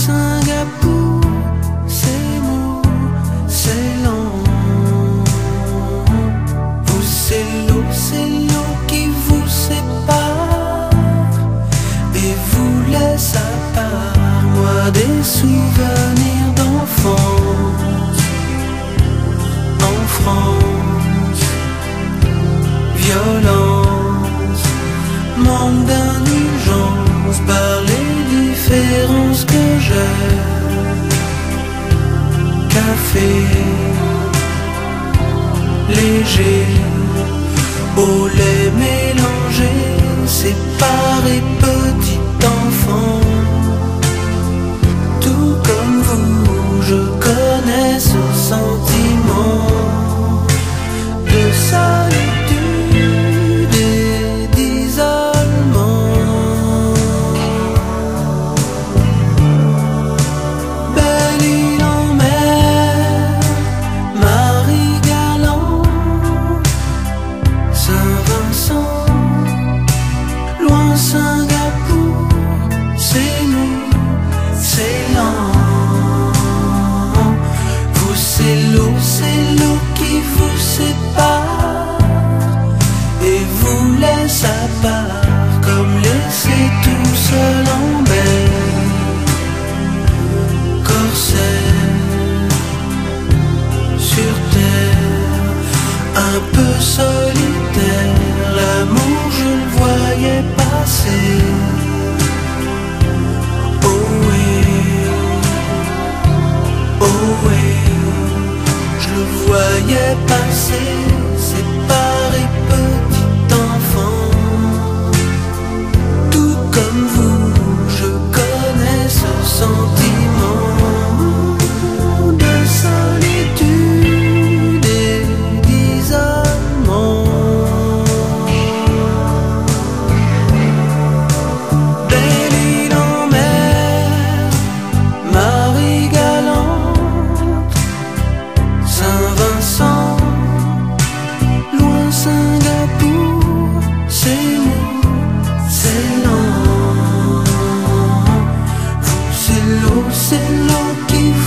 Singapour, c'est mou, c'est lent. Vous, c'est l'eau qui vous sépare et vous laisse à part. Moi, des souvenirs d'enfance en France. Violence, manque d'indulgence par les différences que j'ai. Café léger, au lait mélangé, séparé, petit enfant. Tout comme vous, je connais ce sentiment de solitude et d'isolement. Belle île en mer, Marie-Galante, Saint-Vincent, loin Singapour, c'est nous, c'est lent. Vous, c'est l'eau qui vous sépare et vous laisse à part, comme laissé tout seul en mer. Corsaire sur terre, un peu solitaire, l'amour je le voyais passer. Oh oui, je le voyais passer, séparé, petit enfant. Tout comme vous, je connais ce sentiment de solitude et d'isolement. Belle île en mer, Marie-Galante, Saint-Vincent, loin Singapour, c'est mou, c'est lent. Vous, c'est l'eau qui